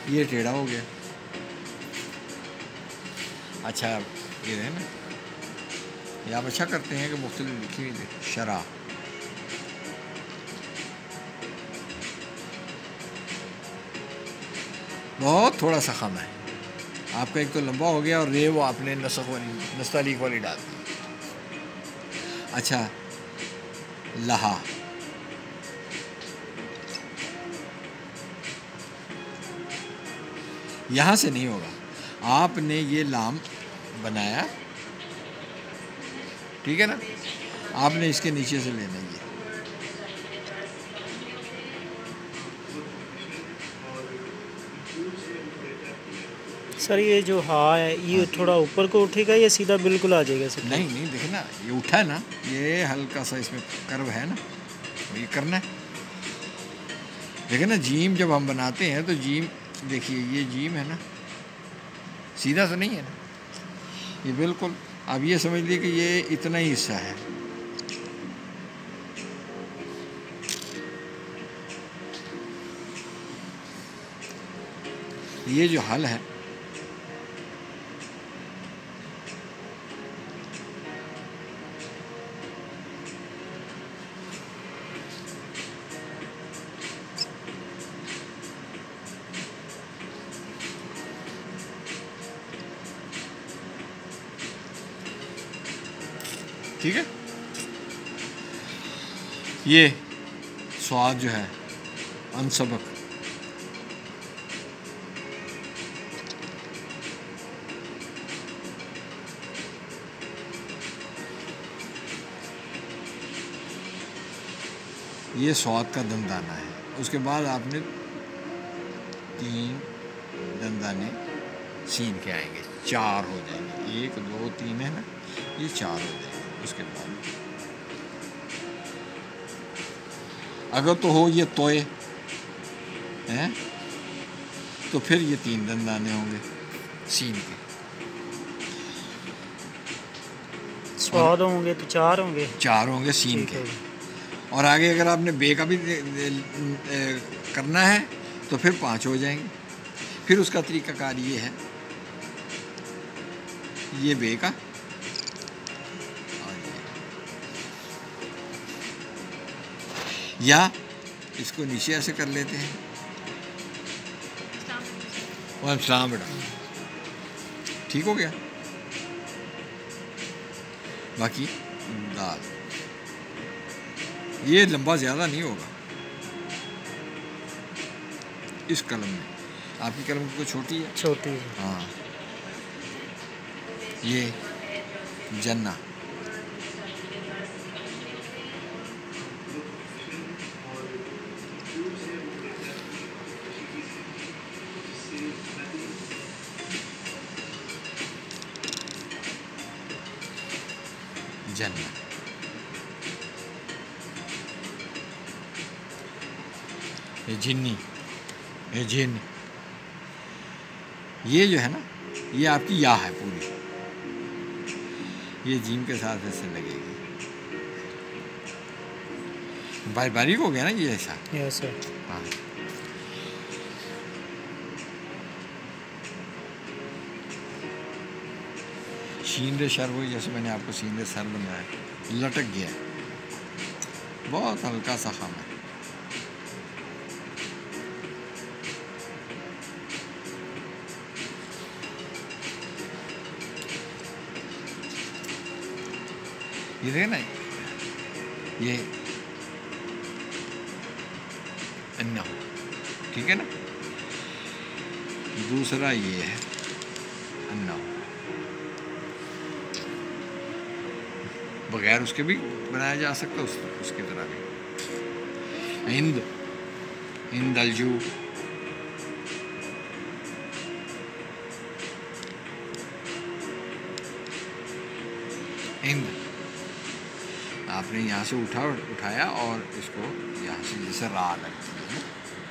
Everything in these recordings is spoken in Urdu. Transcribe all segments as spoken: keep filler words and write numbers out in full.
یہ ٹیڑھا ہو گیا. اچھا یہ ہے نا، یہ آپ اچھا کرتے ہیں کہ مختلف لکھی ہوئی شرح. بہت تھوڑا سا خم ہے آپ کا، ایک تو لمبا ہو گیا اور رے وہ آپ نے نسخ والی نستعلیق والی ڈال دی. اچھا لہا، یہاں سے نہیں ہوگا، آپ نے یہ لام بنایا، ٹھیک ہے نا، آپ نے اس کے نیچے سے لینا یہ. سر یہ جو ہاں ہے یہ تھوڑا اوپر کو اٹھے گا یا سیدھا بالکل آ جائے گا سر؟ نہیں نہیں دیکھیں نا، یہ اٹھا ہے نا، یہ ہلکا سا اس میں کرو ہے نا، یہ کرنا ہے. دیکھیں نا جیم جب ہم بناتے ہیں تو جیم دیکھیے، یہ جیم ہے نا، سیدھا تو نہیں ہے نا، یہ بالکل. اب یہ سمجھ لیے کہ یہ اتنا ہی حصہ ہے. یہ جو حل ہے ٹھیک ہے. یہ سواد جو ہے انسبق، یہ سواد کا دندانہ ہے. اس کے بعد آپ نے تین دندانے سین کے آئیں گے، چار ہو جائیں گے. ایک دو تین ہے نا، یہ چار ہو جائیں گے. اس کے بعد اگر تو ہو یہ توئے ہیں تو پھر یہ تین دندانے ہوں گے سین کے. سواد ہوں گے تو چار ہوں گے، چار ہوں گے سین کے. اور آگے اگر آپ نے بے کا بھی کرنا ہے تو پھر پانچ ہو جائیں گے. پھر اس کا طریقہ کار یہ ہے، یہ بے کا اور یہ، یا اس کو نیچے ایسے کر لیتے ہیں. وعلیکم السلام بیٹا، ٹھیک ہو گیا. باقی دال یہ لمبا زیادہ نہیں ہوگا اس قلم میں. آپ کی قلم کو چھوٹی ہے، چھوٹی ہے. ہاں. یہ جنا، جنا. یہ جنی، یہ جن، یہ جو ہے نا یہ آپ کی یا ہے پوری، یہ جیم کے ساتھ ایسے لگے گی. باری باریک ہو گیا نا یہ ایسا. یس سر. ہاں. شین رے شر وہی جیسے میں نے آپ کو سین رے سر بنایا، لٹک گیا، بہت ہلکا سا خم ہے. یہ دیکھیں نا، یہ انا، ٹھیک ہے نا. دوسرا یہ ہے انا، بغیر اس کے بھی بنایا جا سکتا اس اس کی طرح بھی. ہند، ہند الجو، ہند. آپ نے یہاں سے اٹھا اٹھایا اور اس کو یہاں سے جیسے را لگتی ہے.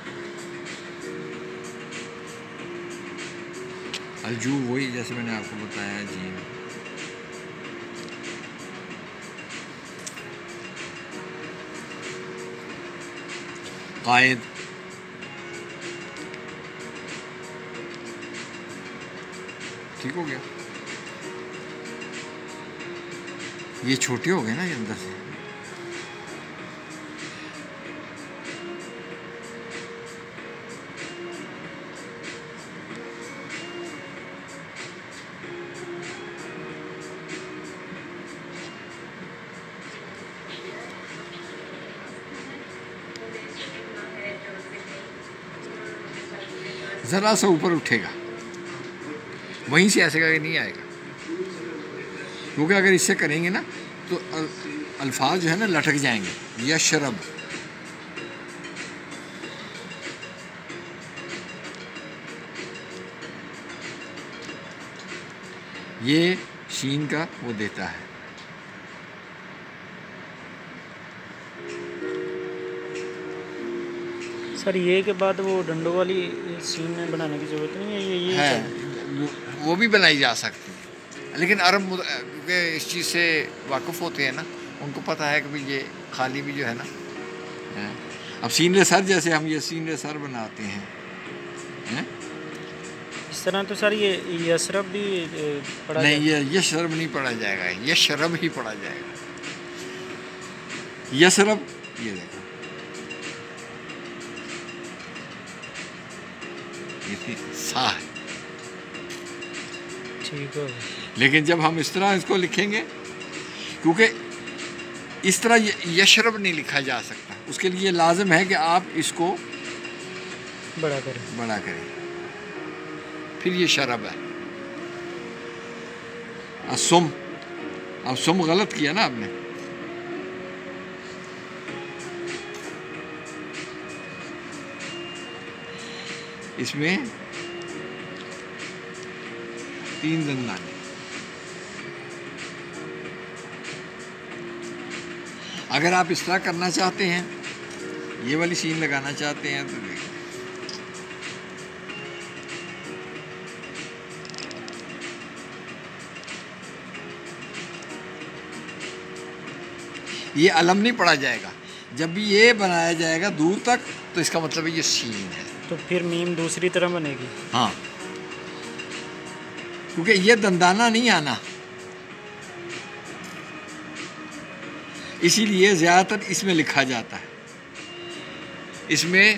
الجو وہی جیسے میں نے آپ کو بتایا جی. قائد، ٹھیک ہو گیا. یہ چھوٹے ہو گئے نا یہ اندر سے. ذرا سا اوپر اٹھے گا, وہیں سے ایسے کر کے نہیں آئے گا, کیونکہ اگر اس سے کریں گے نا تو الفاظ جو ہے نا لٹک جائیں گے. یشرب, یہ شین کا وہ دیتا ہے. سر یہ کے بعد وہ ڈنڈوں والی سین میں بنانے کی ضرورت نہیں ہے, یہ ہے وہ بھی بنائی جا سکتی ہے, لیکن عرب کیونکہ اس چیز سے واقف ہوتے ہیں نا, ان کو پتہ ہے کہ بھی یہ خالی بھی جو ہے نا. اب سین سر جیسے ہم یہ سین سر بناتے ہیں اس طرح, تو سر یہ یشرب بھی پڑھا نہیں, یہ یشرب نہیں پڑھا جائے گا, یشرب ہی پڑھا جائے گا. یشرب یہ دیکھو سا ہے, ٹھیک ہے. لیکن جب ہم اس طرح اس کو لکھیں گے, کیونکہ اس طرح یشرب نہیں لکھا جا سکتا, اس کے لیے لازم ہے کہ آپ اس کو بڑا کریں بڑا کریں, پھر یہ شرب ہے. اسم, اب سم غلط کیا نا آپ نے, اس میں تین دندان. اگر آپ اس طرح کرنا چاہتے ہیں, یہ والی سین لگانا چاہتے ہیں, تو دیکھیں یہ علم نہیں پڑھا جائے گا. جب بھی یہ بنایا جائے گا دور تک تو اس کا مطلب ہے یہ سین ہے. تو پھر میم دوسری طرح بنے گی. ہاں, کیونکہ یہ دندانہ نہیں آنا, اسی لیے زیادہ تر اس میں لکھا جاتا ہے. اس میں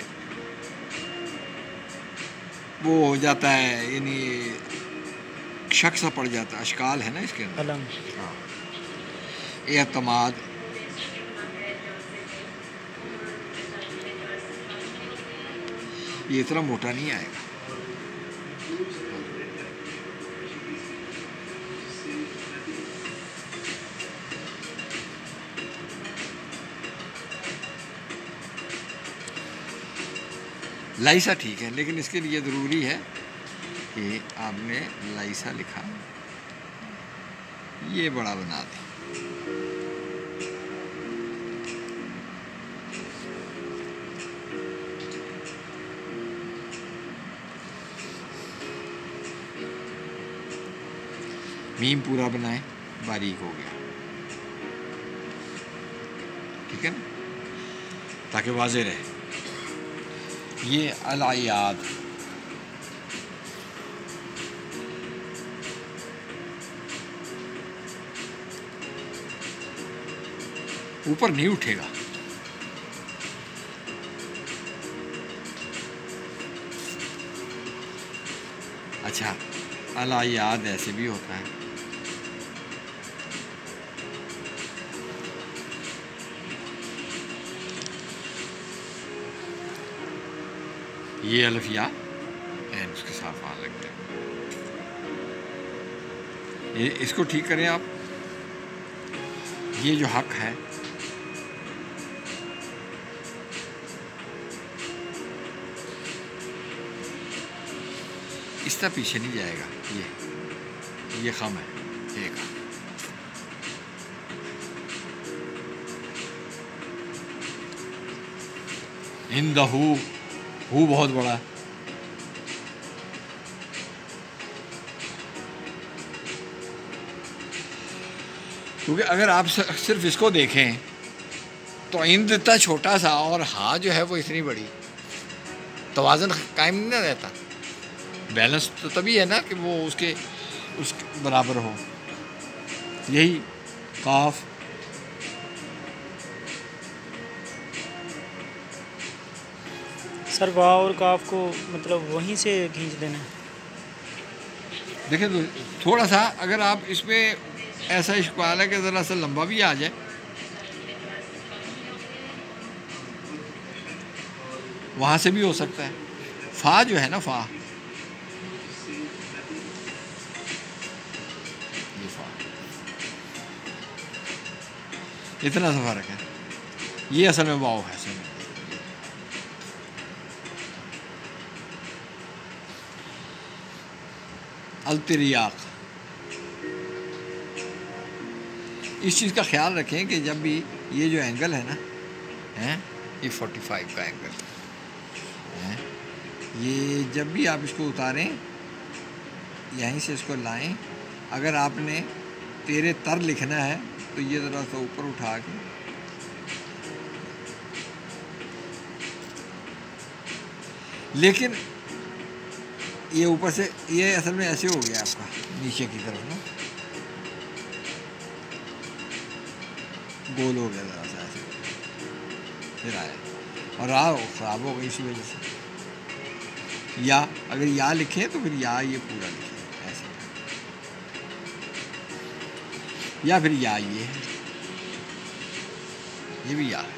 وہ ہو جاتا ہے, یعنی شک سا پڑ جاتا ہے, اشکال ہے نا اس کے اندر. ہاں, اعتماد, یہ اتنا موٹا نہیں آئے گا. لائسا ٹھیک ہے, لیکن اس کے لیے ضروری ہے کہ آپ نے لائسا لکھا, یہ بڑا بنا دیں. میم پورا بنائیں, باریک ہو گیا, ٹھیک ہے نا, تاکہ واضح رہے. یہ الاعیاد, اوپر نہیں اٹھے گا. اچھا, الاعیاد ایسے بھی ہوتا ہے. یہ الف یا این اس کے ساتھ وہاں لگتے ہیں. اس کو ٹھیک کریں آپ. یہ جو حق ہے اس طرح پیچھے نہیں جائے گا. یہ یہ خم ہے ایک. ہندہ ہو بہت بڑا, کیونکہ اگر آپ صرف اس کو دیکھیں تو ہند اتنا چھوٹا سا اور ہاں جو ہے وہ اتنی بڑی, توازن قائم نہیں رہتا. بیلنس تو تبھی ہے نا کہ وہ اس کے اس برابر ہو. یہی قاف سر واو اور کاف کو مطلب وہیں سے کھینچ دینا. دیکھیں تو تھوڑا سا اگر آپ اس میں ایسا اشکال ہے کہ ذرا سا لمبا بھی آ جائے وہاں سے بھی ہو سکتا ہے. فا جو ہے نا فا یہ فا اتنا سا فرق ہے. یہ اصل میں واو ہے. اصل میں التریاق. اس چیز کا خیال رکھیں کہ جب بھی یہ جو اینگل ہے نا یہ فورٹی فائیو کا اینگل ہے، یہ جب بھی آپ اس کو اتاریں یہیں سے اس کو لائیں، اگر آپ نے تیرے تر لکھنا ہے تو یہ ذرا سا اوپر اٹھا کے لیکن یہ اوپر سے یہ اصل میں ایسے ہو گیا آپ کا نیچے کی طرف نا گول ہو گیا ذرا سا ایسے پھر آیا اور راہ خراب ہو گئی اسی وجہ سے. یا اگر یا لکھیں تو پھر یا یہ پورا لکھیں ایسے، یا پھر یا یہ ہے یہ بھی یا ہے.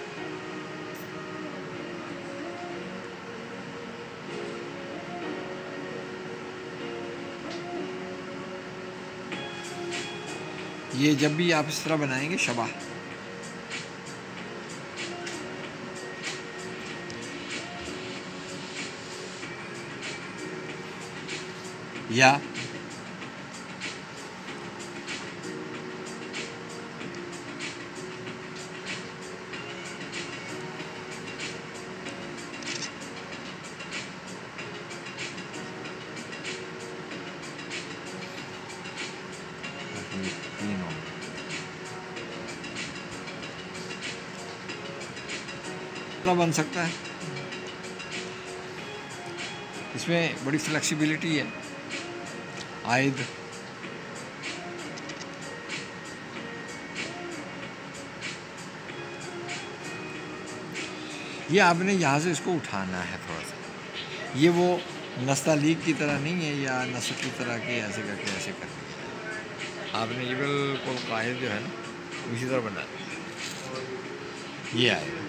یہ جب بھی آپ اس طرح بنائیں گے شبہ یا بن سکتا ہے. اس میں بڑی فلیکسیبلٹی ہے. عائد یہ آپ نے یہاں سے اس کو اٹھانا ہے تھوڑا سا. یہ وہ نستعلیق کی طرح نہیں ہے یا نسق کی طرح کہ ایسے کر کے ایسے کر کے آپ نے یہ بالکل قاعد جو ہے نا اسی طرح بنانا. یہ آئے گا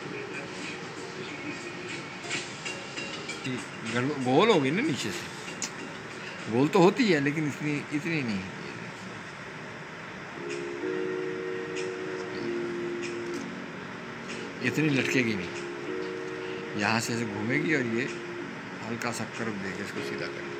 گول ہوگی نا نیچے سے، گول تو ہوتی ہے لیکن اتنی اتنی نہیں ہے. اتنی لٹکے گی نہیں، یہاں سے ایسے گھومے گی اور یہ ہلکا سا کرو دے کے اس کو سیدھا کر